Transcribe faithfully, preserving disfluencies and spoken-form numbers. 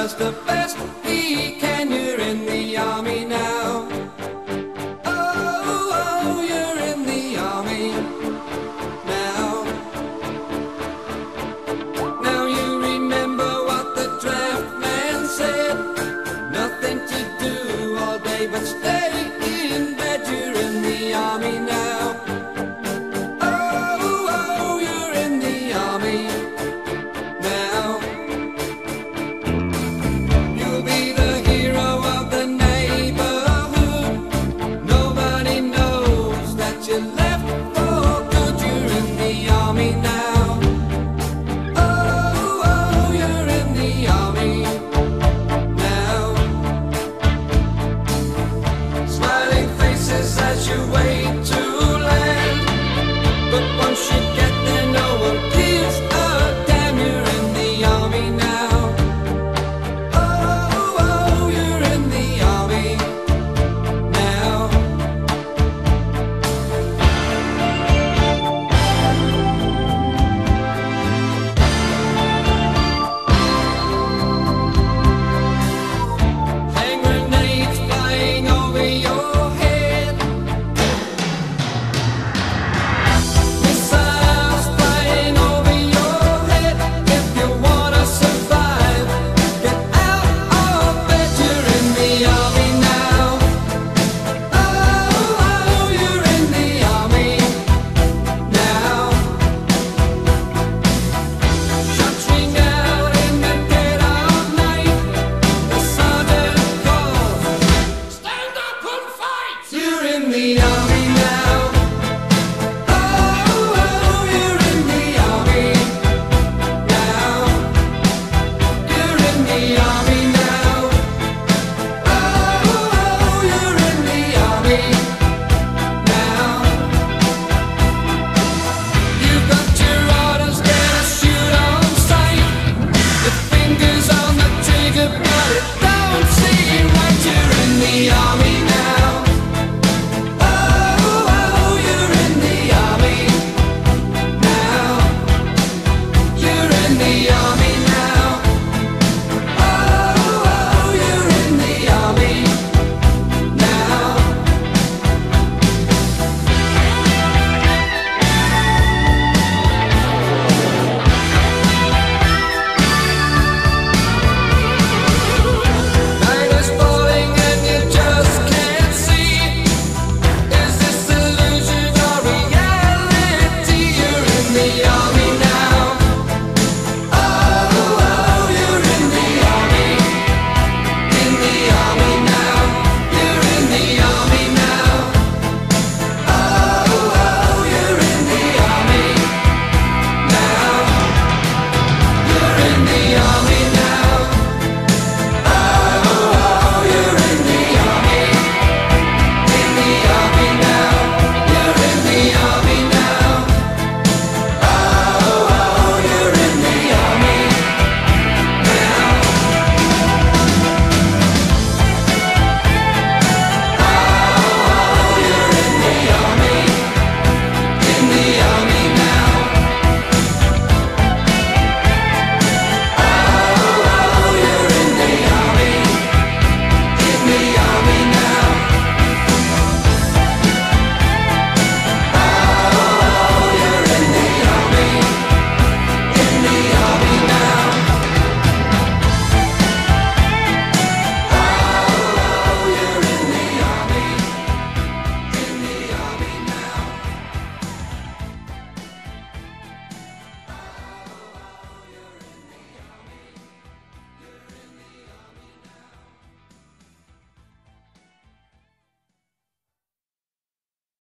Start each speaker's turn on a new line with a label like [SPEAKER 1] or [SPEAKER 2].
[SPEAKER 1] does the best he can. You're in the army now. Oh, oh, you're in the army now. Now you remember what the draft man said. Nothing to do all day but stay in bed. You're in the army now. Oh, oh, you're in the army now. You'll be the hero of the neighborhood. Nobody knows that you left for good. You're in the army now.